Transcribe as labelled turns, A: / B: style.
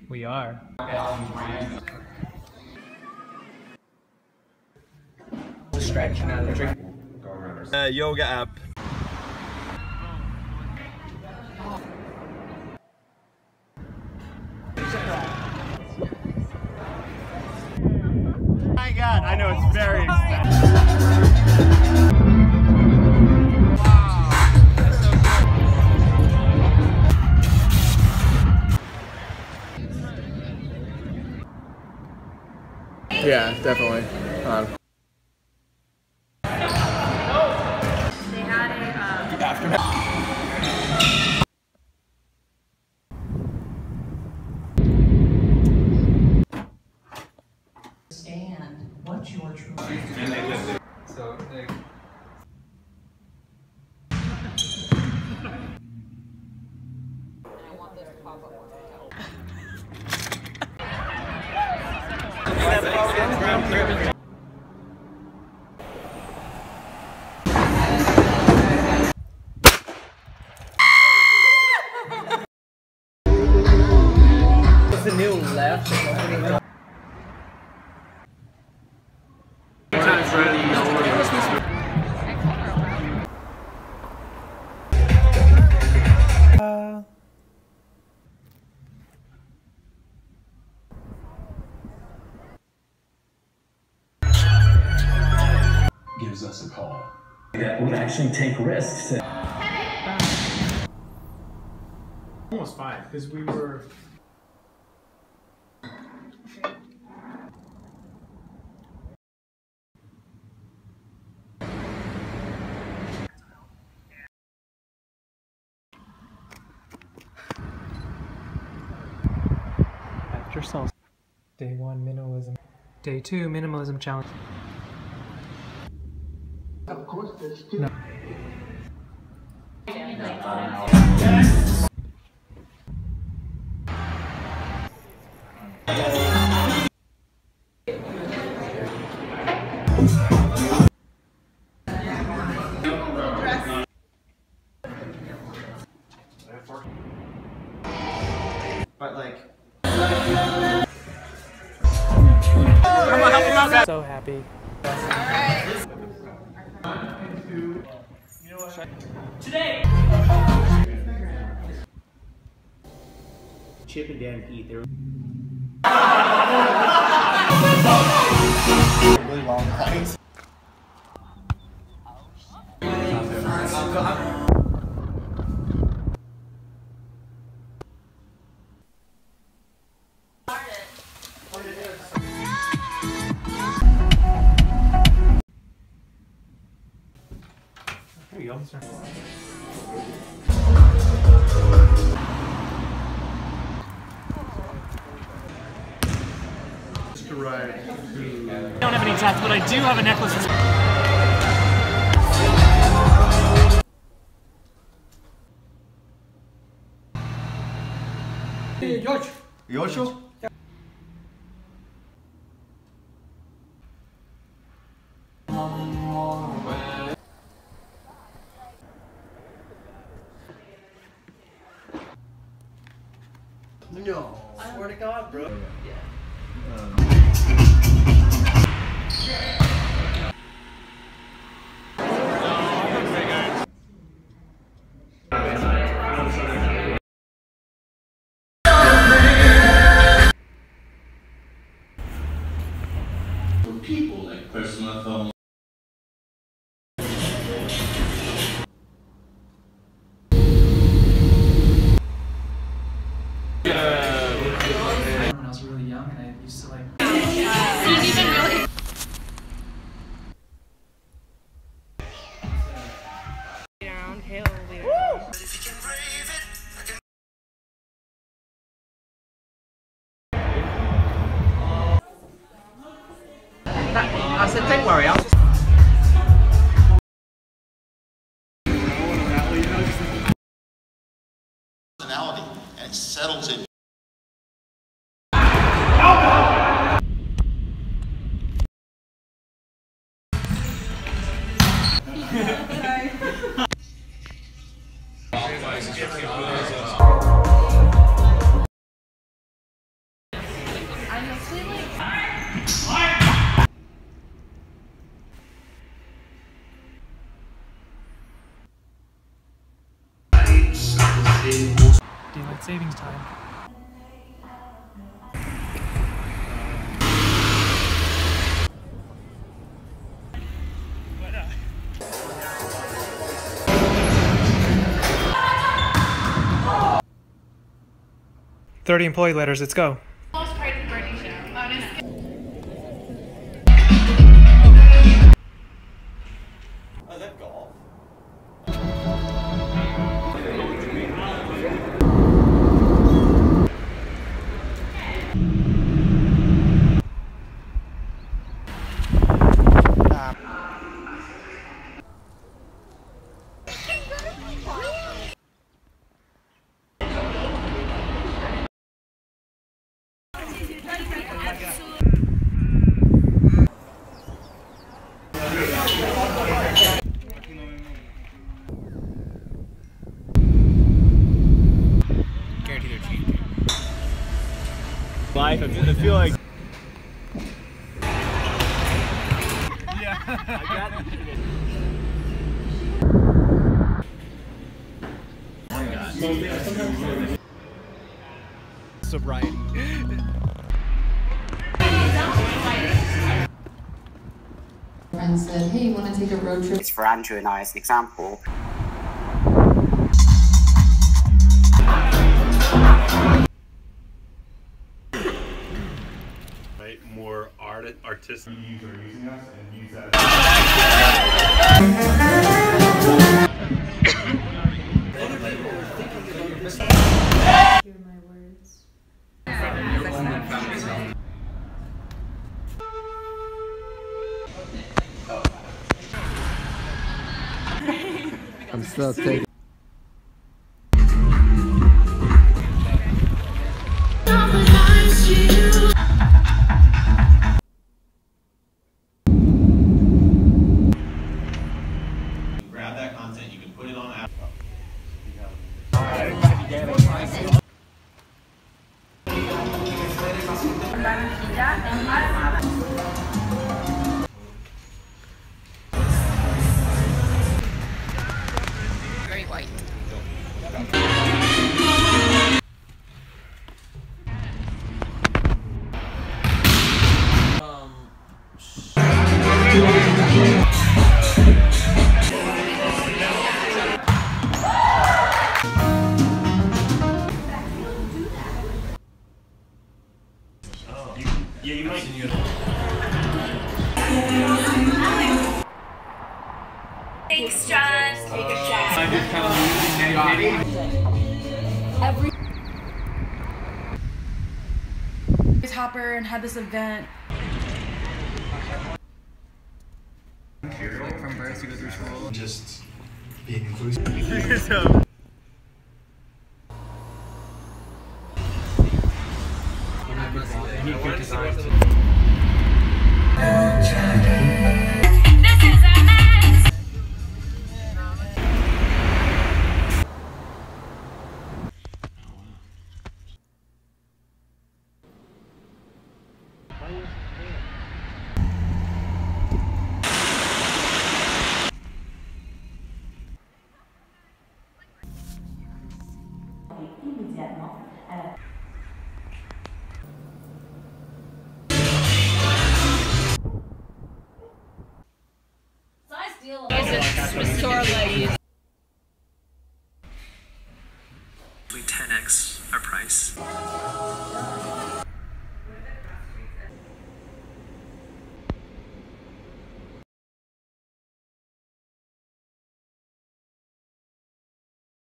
A: We are.
B: Stretch another drink.
C: Yoga app.
D: My God, I know it's very expensive.
C: Yeah, definitely.
E: They had a
C: Aftermath.
F: Understand what your true.
B: So, like, what's the new left?
G: Gives us a call.
F: That would actually take risks.
D: Almost 5, because we were.
A: After sauce. Day 1 minimalism. Day 2 minimalism challenge.
G: Of course, there's
A: No.
D: But like.
A: So happy.
D: Chip and Dan eat. They're
C: Really long lines.
D: There you go.
A: I don't have any tats, but I do have a necklace.
C: Yosho?
B: No. Swear to God, bro.
G: people like personal phone.
F: When I was really young, and I used to like.
B: I said, don't worry, I'll just.
G: Personality, and it settles in.
A: Daylight savings time. "30 employee letters, let's go."
D: Life, I feel like.
C: Sobriety.
E: Friend said, "Hey, you want to take a road trip?"
H: For Andrew and I as an example.
I: Right, more artistic.
D: You're using us and use that.
E: Hear my words.
C: I'm still taking.
G: Grab that content, you can put it on Apple.
E: Very white.
I: Yeah, you might.
J: Thanks, John. Take a shot.
B: I'm just kind of losing
J: Every Hopper and had this event.
B: like from birth to go through school.
C: Just being inclusive.
B: Good design.
J: This is a mess.
E: Store ladies.
H: 10x our price.